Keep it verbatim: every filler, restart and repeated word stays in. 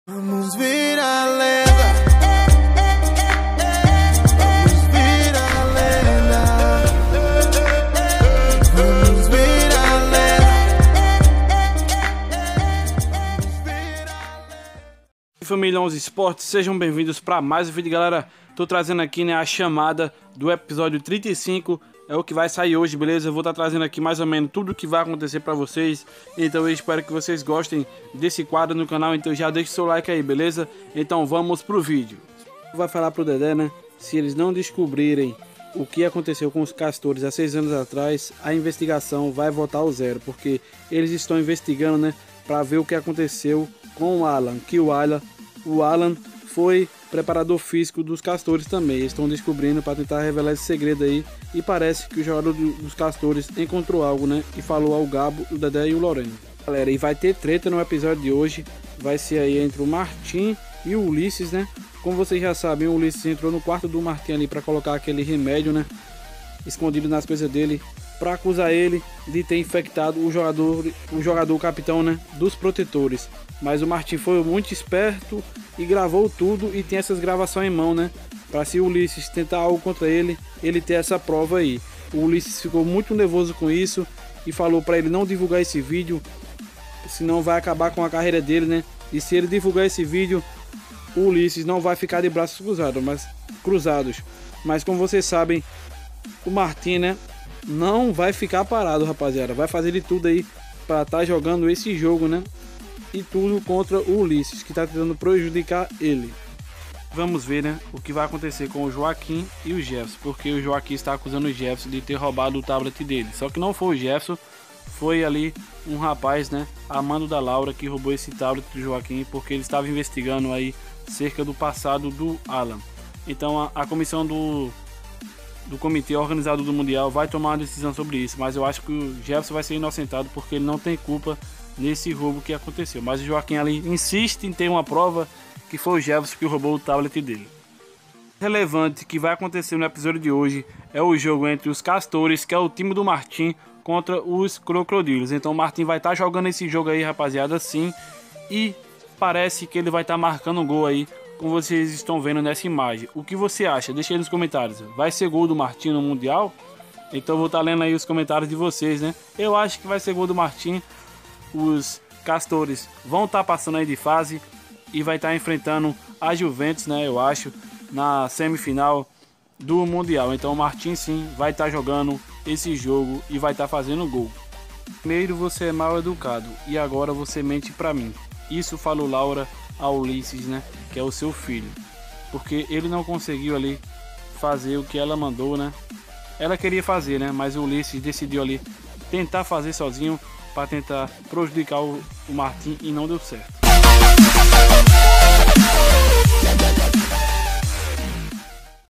Vamos ver a lenda. Vamos ver a lenda. Vamos ver a lenda. Família onze Esportes, sejam bem-vindos para mais um vídeo, galera. Tô trazendo aqui, né, a chamada do episódio trinta e cinco. É o que vai sair hoje, beleza? Eu vou estar tá trazendo aqui mais ou menos tudo o que vai acontecer para vocês. Então eu espero que vocês gostem desse quadro no canal. Então já deixa o seu like aí, beleza? Então vamos pro vídeo. Vai falar pro Dedé, né? Se eles não descobrirem o que aconteceu com os castores há seis anos atrás, a investigação vai voltar ao zero. Porque eles estão investigando, né? Para ver o que aconteceu com o Alan. Que o Alan, o Alan foi preparador físico dos castores também. Eles estão descobrindo para tentar revelar esse segredo aí. E parece que o jogador do, dos castores encontrou algo, né? E falou ao Gabo, o Dedé e o Loreno. Galera, e vai ter treta no episódio de hoje. Vai ser aí entre o Martim e o Ulisses, né? Como vocês já sabem, o Ulisses entrou no quarto do Martim ali para colocar aquele remédio, né? Escondido nas coisas dele, para acusar ele de ter infectado o jogador, o jogador capitão, né, dos protetores. Mas o Martim foi muito esperto e gravou tudo e tem essas gravações em mão, né, para se o Ulisses tentar algo contra ele, ele ter essa prova aí. O Ulisses ficou muito nervoso com isso e falou para ele não divulgar esse vídeo, senão vai acabar com a carreira dele, né? E se ele divulgar esse vídeo, o Ulisses não vai ficar de braços cruzados, mas cruzados. Mas como vocês sabem, o Martim, né, não vai ficar parado, rapaziada. Vai fazer de tudo aí para estar tá jogando esse jogo, né? E tudo contra o Ulisses, que está tentando prejudicar ele. Vamos ver, né, o que vai acontecer com o Joaquim e o Jefferson, porque o Joaquim está acusando o Jefferson de ter roubado o tablet dele. Só que não foi o Jefferson, foi ali um rapaz, né, amando da Laura, que roubou esse tablet do Joaquim, porque ele estava investigando aí cerca do passado do Alan. Então a, a comissão do do comitê organizado do Mundial vai tomar uma decisão sobre isso, mas eu acho que o Jefferson vai ser inocentado porque ele não tem culpa nesse roubo que aconteceu. Mas o Joaquim ali insiste em ter uma prova que foi o Jefferson que roubou o tablet dele. Relevante que vai acontecer no episódio de hoje é o jogo entre os Castores, que é o time do Martim, contra os Crocodilos. Então o Martim vai estar tá jogando esse jogo aí, rapaziada, sim, e parece que ele vai estar tá marcando um gol aí, como vocês estão vendo nessa imagem. O que você acha? Deixa aí nos comentários. Vai ser gol do Martim no Mundial? Então eu vou estar lendo aí os comentários de vocês, né? Eu acho que vai ser gol do Martim. Os Castores vão estar passando aí de fase e vai estar enfrentando a Juventus, né? Eu acho, na semifinal do Mundial. Então o Martim sim vai estar jogando esse jogo e vai estar fazendo gol. Primeiro você é mal educado e agora você mente pra mim. Isso falou Laura ao Ulisses, né, que é o seu filho, porque ele não conseguiu ali fazer o que ela mandou, né? Ela queria fazer, né, mas o Ulisses decidiu ali tentar fazer sozinho para tentar prejudicar o, o Martim e não deu certo.